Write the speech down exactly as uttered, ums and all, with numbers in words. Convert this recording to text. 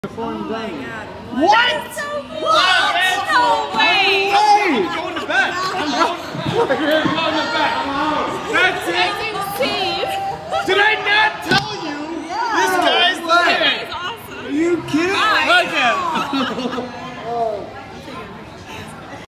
Foreign lane. What? So what? No way! Hey! I'm going to bed. I'm going to bed. That's it. Did I not tell you? Yeah. This guy's This late. guy's awesome. Are you kidding? Bye. Look at him.